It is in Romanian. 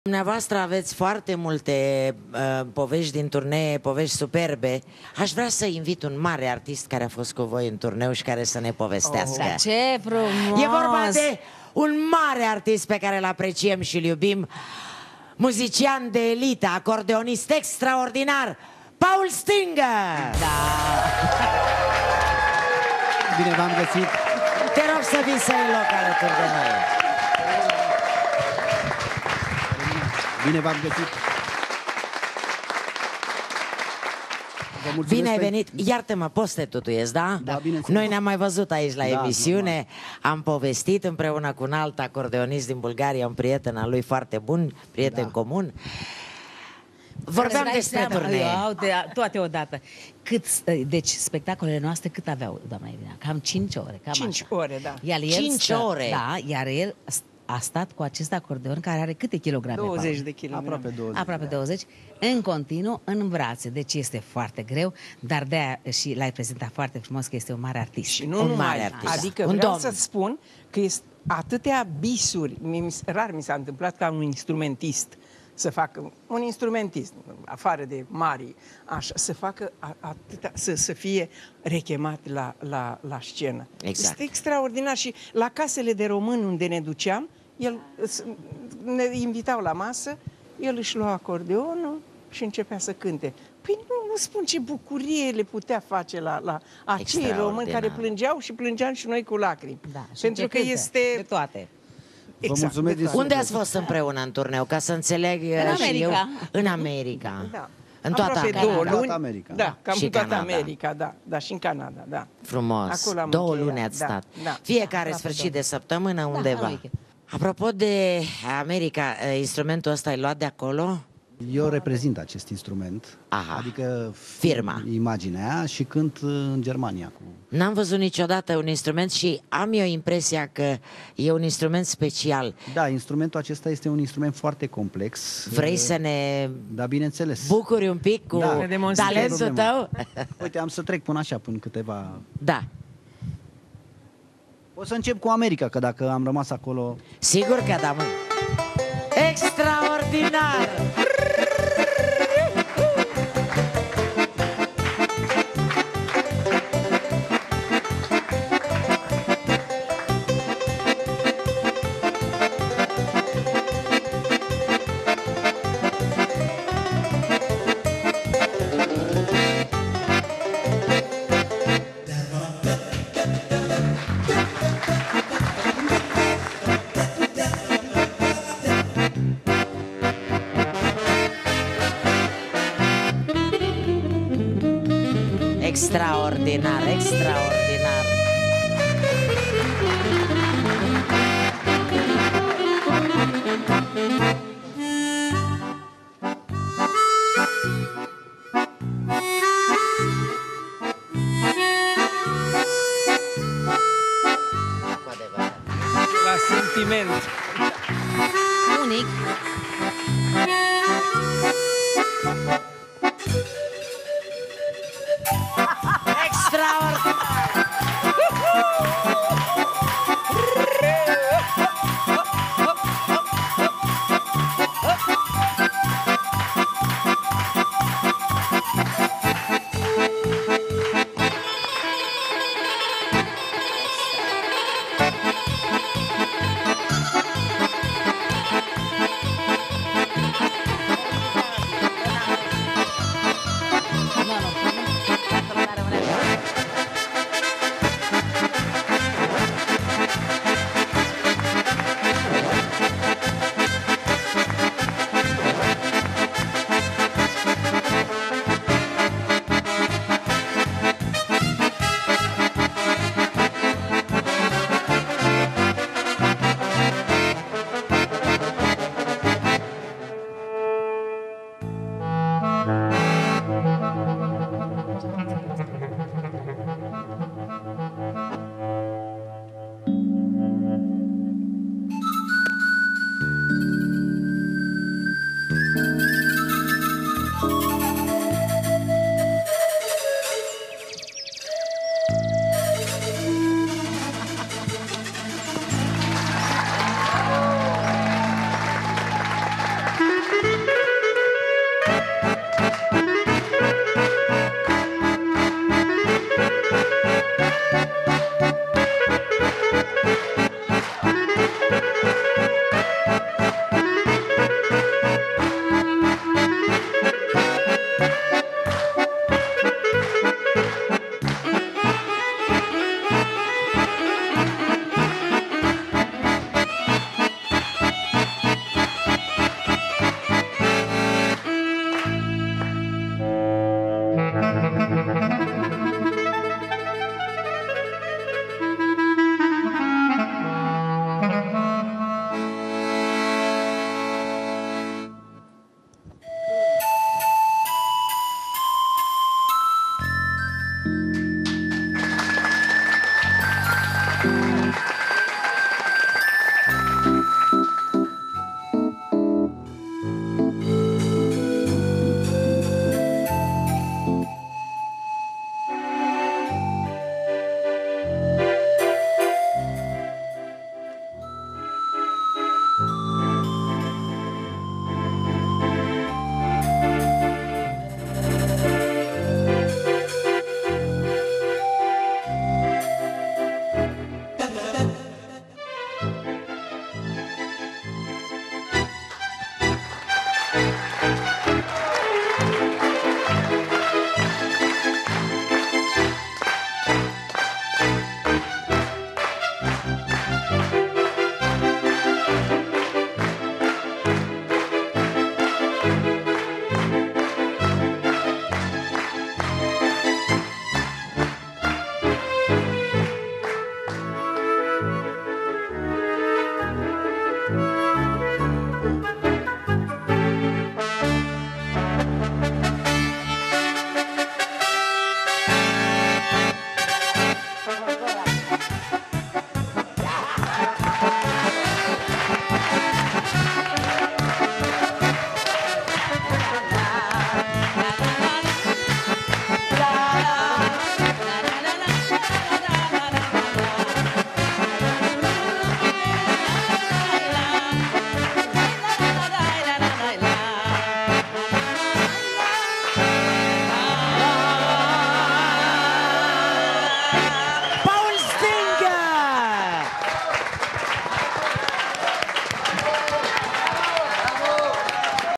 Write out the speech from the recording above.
Dumneavoastră aveți foarte multe povești din turnee, povești superbe. Aș vrea să invit un mare artist care a fost cu voi în turneu și care să ne povestească. Ce frumos! E vorba de un mare artist pe care îl apreciem și îl iubim, muzician de elită, acordeonist extraordinar, Paul Stingă! Da! Bine v-am găsit! Te rog să vii să iei loc alături de noi. Bine v-am găsit! Bine ai venit. Iartă-mă, poți să te tutuiezi, da? Da, bine. Noi ne-am mai văzut aici la Da, emisiune, normal. am povestit împreună cu un alt acordeonist din Bulgaria, un prieten al lui foarte bun, prieten comun. Vorbeam despre turnee. Toate odată. Deci spectacolele noastre cât aveau, doamna Irina? Cam 5 ore. Cam 5 așa. ore, da. Iar el 5 ore? Da, iar el a stat cu acest acordeon care are câte kilograme? 20 Paul? de kilograme. Aproape 20. Aproape 20, în continuu, în brațe. Deci este foarte greu, dar de-aia și l-ai prezentat foarte frumos că este un mare artist. Și nu Un numai, mare artist. adică Un vreau domn. să spun că este atâtea bisuri. Rar mi s-a întâmplat ca un instrumentist să facă, un instrumentist, afară de mari, așa, să facă atâta, să fie rechemat la scenă. Exact. Este extraordinar și la casele de români unde ne duceam, ne invitau la masă, el își lua acordeonul și începea să cânte. Păi nu spun ce bucurie le putea face la acei români care plângeau și plângeam și noi cu lacrimi. Da, și pentru că cântă, este... de toate. Vă mulțumesc din Unde suflet. ați fost împreună în turneu? Ca să înțeleg și America. eu. În America. Da. În toată Aproape America. 2 luni. Toată America. Da, cam Și în toată Canada. America, da. Da, și în Canada, da. Frumos. Acolo am 2 încheiat, luni ați da, stat. da. Fiecare Aproape sfârșit 2. de săptămână undeva. uite. Apropo de America, instrumentul ăsta ai luat de acolo? Eu reprezint acest instrument, Aha. adică Firma. imaginea aia și cânt în Germania. N-am văzut niciodată un instrument și am eu impresia că e un instrument special. Da, instrumentul acesta este un instrument foarte complex. Vrei să ne Da, bineînțeles. bucuri un pic cu Da. Ne demonstrezi. talentul tău? Uite, am să trec până așa, până câteva... Da. O să încep cu America, că dacă am rămas acolo... Sigur că da, mă. Extraordinar! Extraordinar, extraordinar. Cu adevărat. La sentiment. Unic.